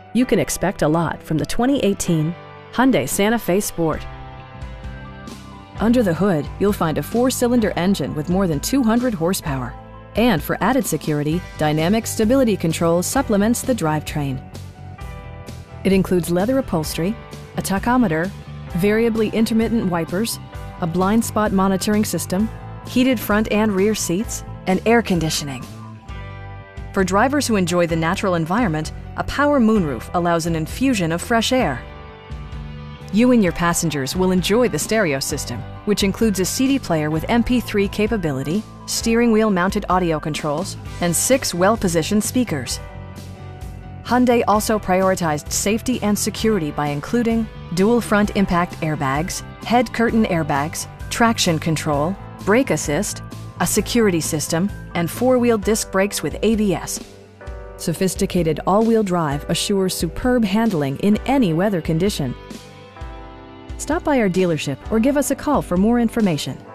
You can expect a lot from the 2018 Hyundai Santa Fe Sport. Under the hood, you'll find a 4-cylinder engine with more than 200 horsepower. And for added security, dynamic stability control supplements the drivetrain. It includes leather upholstery, a tachometer, variably intermittent wipers, a blind spot monitoring system, heated front and rear seats, and air conditioning. For drivers who enjoy the natural environment, a power moonroof allows an infusion of fresh air. You and your passengers will enjoy the stereo system, which includes a CD player with MP3 capability, steering wheel mounted audio controls, and 6 well-positioned speakers. Hyundai also prioritized safety and security by including dual front impact airbags, head curtain airbags, traction control, brake assist, a security system, and 4-wheel disc brakes with ABS. Sophisticated all-wheel drive assures superb handling in any weather condition. Stop by our dealership or give us a call for more information.